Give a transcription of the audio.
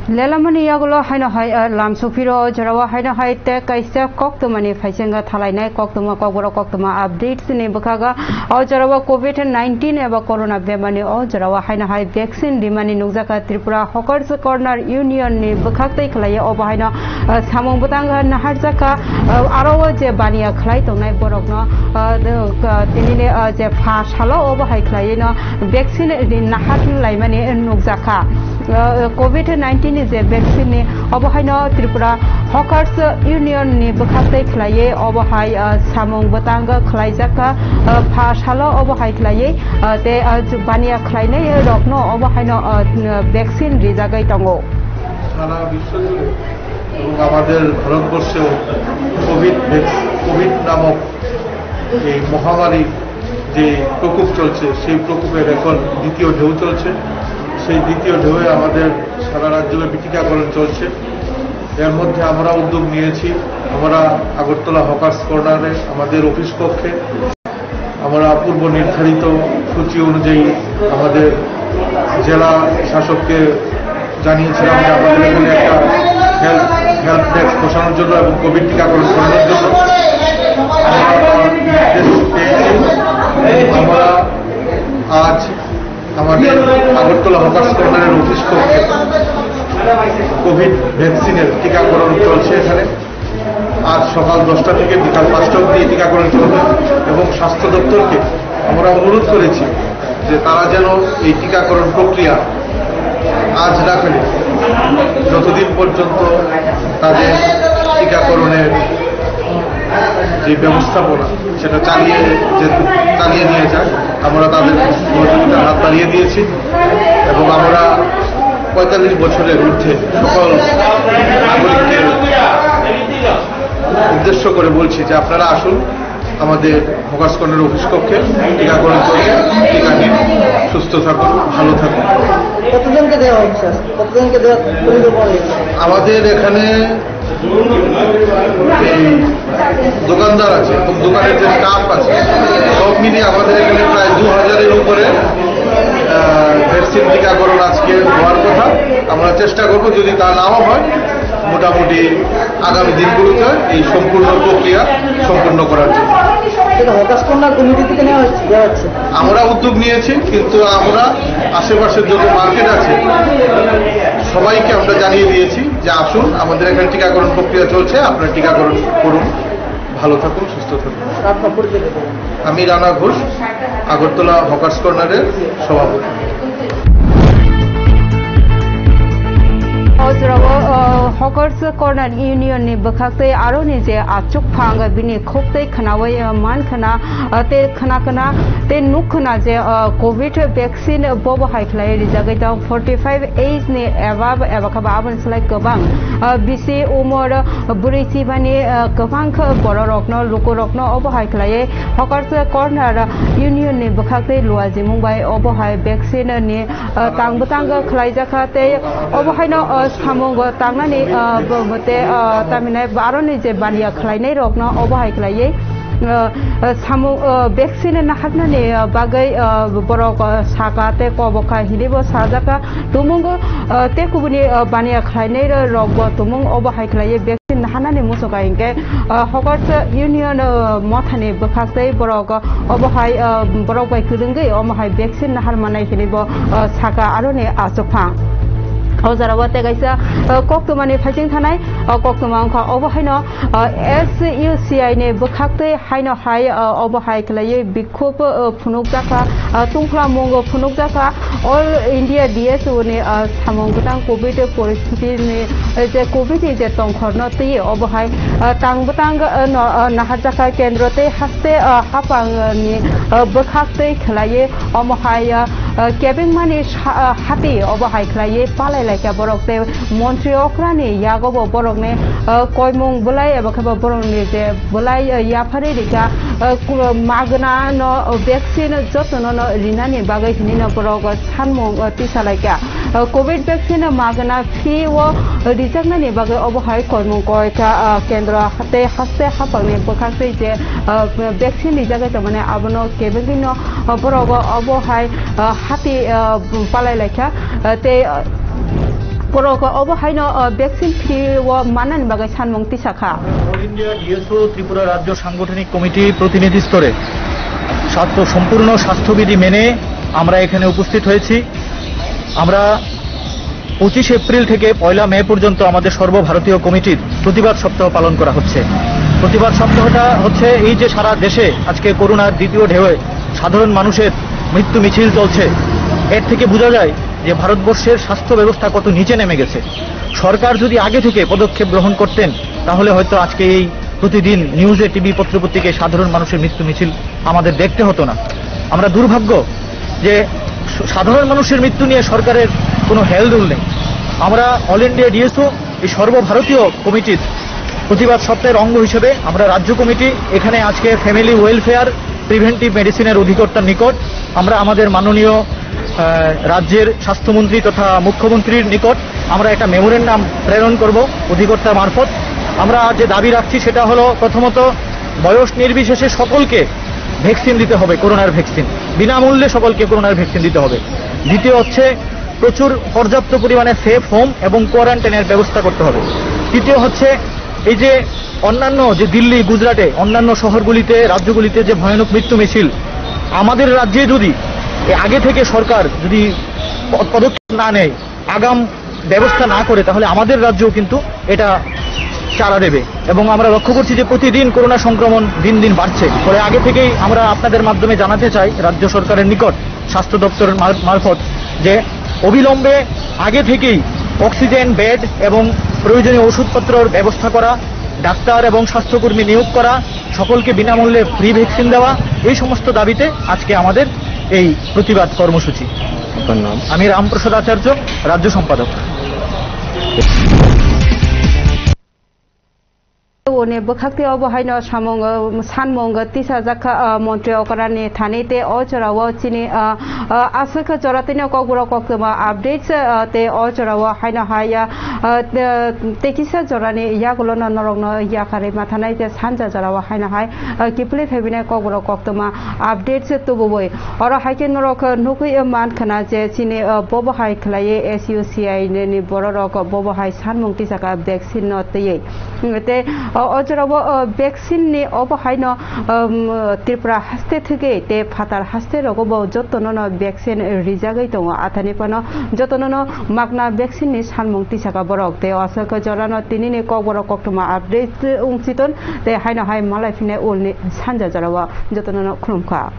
Lelamani yagulo haino hai lam sufiro jarawa haino hai te kaisa koktomani phaisenga thalainai koktoma kokboro koktoma updates ni bakaga au jarawa covid-19 eba corona bemani au jarawa haino hai vaccine dimani nugjaka Tripura Hawkers Corner Union ni bakaktai khlai au bahaina samung butanga naharjaka arawa je bania khlai tongnai borokno tinine je pha salo au bahai khlai no vaccine nahat laimani nugjaka COVID-19 is a vaccine obahaino Tripura Hawkers Union ni bakhatai khlaye obahai samung batanga khlaijaka phasalo obahai khlaye te bania khlaine rokno obahaino vaccine rijagai tango সারা বিশ্ব জুড়ে এবং আমাদের ভারতবর্ষেও Covid নামক এই মহামারী যে প্রকোপ চলছে সেই প্রকোপের এখন দ্বিতীয় ঢেউ চলছে সেই দ্বিতীয় ঢেউয়ে আমাদের সারা রাজ্য ব্যাপী টিকাকরণ চলছে এর মধ্যে আমরা উদ্যোগ নিয়েছি আমরা আগরতলা হকার্স কর্নারে আমাদের অফিস কক্ষে আমরা পূর্ব নির্ধারিত সূচি অনুযায়ী আমাদের জেলা শাসককে জানিয়েছিলাম যে আমাদের এখানে একটা হেলথ ডেস্ক বসানোর জন্য এবং কোভিড টিকাকরণ করানোর জন্য আমরা আজ আমাদের আগরতলা হকার্স কর্নারের অফিস কক্ষে কোভিড ভ্যাকসিনের টিকাকরণ চলছে এখানে আজ সকাল 10টা থেকে বিকাল 5টা অবধি টিকাকরণ চলবে এবং স্বাস্থ্য দপ্তরকে আমরা অনুরোধ করেছি যে তারা যেন এই টিকাকরণ প্রক্রিয়া আজ না ফেলে যতদিন পর্যন্ত তাদের টিকাকরণের যে ব্যবস্থাপনা সেটা চালিয়ে নিয়ে যায় আমরা তাদের সহযোগিতার হাত বাড়িয়ে দিয়েছি এবং আমরা 45 বছরের ঊর্ধ্বে সকল নাগরিকদের উদ্দেশ্য করে বলছি যে আপনারা আসুন আমাদের হকার্স কর্নার অফিস কক্ষে টিকাকরণ করে টিকা নিন সুস্থ থাকুন ভালো থাকুন কতজনকে দেওয়া হচ্ছে কতজনকে দেওয়া আমাদের এখানে এই দোকানদার আছে এবং দোকানের যে স্টাফ আছে সব মিলিয়ে আমাদের এখানে প্রায় 2000-এর উপরে ভ্যাকসিন টিকাকরণ আজকে হওয়ার কথা আমরা চেষ্টা করব যদি তা নাও হয় মোটামুটি আগামী দিনগুলোতে এই সম্পূর্ণ প্রক্রিয়া সম্পূর্ণ করার জন্য আমরা উদ্যোগ নিয়েছি কিন্তু আমরা আশেপাশের যত মার্কেট আছে সবাইকে আমরা জানিয়ে দিয়েছি যে আসুন আমাদের এখানে টিকাকরণ প্রক্রিয়া চলছে আপনারা টিকাকরণ করুন ভালো থাকুন সুস্থ থাকুন আমি রানা ঘোষ আগরতলা হকার্স কর্নারের সভাপতি Hawkers Corner Union ni bakaktai aro ni je achuk phang bini khoptai khanawai man khana te khana te nuk khana je covid vaccine bob haiklai ri jagai ta 45 age ni above abakaba abon slai kabang bc umor burisi bani kabang boro rokno loko rokno obo haiklai Hawkers Corner Union ni bakaktai luaji mumbai obo hai vaccine ni tangbutang khlai jakha te obo haino samung tangnani bote taminai baroni je bania khlainai rokno obahai khlaiye samu vaccine na haknani bagai borok sakate koboka hilibo sajaka tumung te kubuni bania khlainai rokbo tumung obahai khlaiye vaccine hanani musoka inke Hawkers Union mothani bakhatai borok obahai borok bai kudungai omahai vaccine na harmanai hilibo saka aroni achokphang Ozarawa gaisa koktomani phajing thanai koktomang kha obahaino SUCI ne bukhakte haino hai obahai khlai bikhop phunuk jaka tungkhla mongo phunuk jaka all India DSO ne samong butang covid poristiti ne je covid je tongkhorno ti obahai tang butang nahajaka kendro te haste hapang ni bukhakte khlai omahai cabin mani hati obahai khlai palai like borok te Montreal krani yagobo borok ne koimung bulai abakaba borok ne je bulai yafari rika magna no vaccine jotno no rinani bagai hinina borok sanmung tisalaika covid vaccine magna free wo rijakna ni bagai obohai koimung koika kendra hate haste hapangni bokhakte je vaccine rijaga tamane abono kebegino borok obohai hati palai laika te borok obahaino vaccine free wa manan bagai sanmong tisakha all India DSO Tripura রাজ্য সাংগঠনিক committee প্রতিনিধি স্তরে সম্পূর্ণ স্বাস্থ্যবিধি মেনে আমরা এখানে উপস্থিত হয়েছি। আমরা 25 এপ্রিল থেকে 1 মে পর্যন্ত আমাদের সর্বভারতীয় কমিটির প্রতিবাদ সপ্তাহ পালন করা হচ্ছে। প্রতিবাদ সপ্তাহটা হচ্ছে এই যে সারা দেশে আজকে করোনার দ্বিতীয় ঢেউয়ে সাধারণ মানুষের মৃত্যু মিছিল চলছে, এর থেকে বোঝা যায় যে ভারতবর্ষের স্বাস্থ্য ব্যবস্থা কত নিচে নেমে গেছে। সরকার যদি আগে থেকে পদক্ষেপ গ্রহণ করতেন তাহলে হয়তো আজকে এই প্রতিদিন নিউজে টিভি পত্রপত্রিকায় সাধারণ মানুষের মৃত্যু মিছিল আমাদের দেখতে হতো না। আমরা দুর্ভাগ্য যে সাধারণ মানুষের মৃত্যু নিয়ে সরকারের কোনো হেলদোল নেই। আমরা অল ইন্ডিয়া ডিএসও এই সর্বভারতীয় কমিটির প্রতিবাদ সপ্তাহের অঙ্গ হিসেবে আমরা রাজ্য কমিটি এখানে আজকে ফ্যামিলি ওয়েলফেয়ার প্রিভেন্টিভ মেডিসিনের অধিকর্তার নিকট আমরা আমাদের মাননীয় রাজ্যের স্বাস্থ্যমন্ত্রী তথা মুখ্যমন্ত্রীর নিকট আমরা একটা মেমোরেন্ডাম প্রেরণ করব অধিকর্তার মারফত। আমরা যে দাবি রাখছি সেটা হলো, প্রথমত বয়স নির্বিশেষে সকলকে ভ্যাকসিন দিতে হবে, করোনার ভ্যাকসিন বিনামূল্যে সকলকে করোনার ভ্যাকসিন দিতে হবে। দ্বিতীয় হচ্ছে পর্যাপ্ত পরিমাণে সেফ হোম এবং কোয়ারেন্টাইনের ব্যবস্থা করতে হবে। তৃতীয় হচ্ছে এই যে অন্যান্য যে দিল্লি গুজরাটে অন্যান্য শহরগুলিতে রাজ্যগুলিতে যে ভয়ানক মৃত্যু মিছিল, আমাদের রাজ্যে যদি আগে থেকে সরকার যদি পদক্ষেপ না নেয়, আগাম ব্যবস্থা না করে, তাহলে আমাদের রাজ্যও কিন্তু এটা চারা দেবে। এবং আমরা লক্ষ্য করছি যে প্রতিদিন করোনা সংক্রমণ দিন দিন বাড়ছে। ফলে আগে থেকেই আমরা আপনাদের মাধ্যমে জানাতে চাই রাজ্য সরকারের নিকট স্বাস্থ্য দপ্তরের মারফত যে অবিলম্বে আগে থেকেই অক্সিজেন বেড এবং প্রয়োজনীয় ওষুধপত্রের ব্যবস্থা করা, ডাক্তার এবং স্বাস্থ্যকর্মী নিয়োগ করা, সকলকে বিনামূল্যে ফ্রি ভ্যাকসিন দেওয়া, এই সমস্ত দাবিতে আজকে আমাদের এই প্রতিবাদ কর্মসূচি। আমি রামপ্রসাদ আচার্য, রাজ্য সম্পাদক। ওনে বখাকতে অবহাইনো সানমং তিসা জাখা মন্ত্রী অকরানি থানিতে অচরাও চিনি আসকা জরাতিনে কগুর কক্তমা আপডেটস তে অচরাও হাইনা হাইয়া তেকিসা জরানি ইয়াগুলো নরগ্ন ইয়াখারে মাথানাই যে সানজা জরাও হাইনা হাই কিপলে ফেবিনে কগুর কক্তমা আপডেটস তুবুবই অর হাইকে নরক নুকুই মানখানা যে চিনি ববহাই খলায়ে এসইউসিআই নি বড় রক ববহাই সানমং তিসাকা ভ্যাকসিন নতেই তে অজরাব ভ্যাকসিন নি অবহাইনো ত্রিপুরা হাস্তে থেকে তে ফাতার হাস্তে রগব যতন ভ্যাকসিন রিজাগৈ দङ আথানিপানো যতন মাগনা ভ্যাকসিন নি সানমং তিসাকা বরক তে অসক জরানো তিনিনি কক বরক কক্তমা আপডেট উংচিতন তে হাইনো হাই মালাইফিনে উলনি সানজা জরাवा যতন খুলুমখা।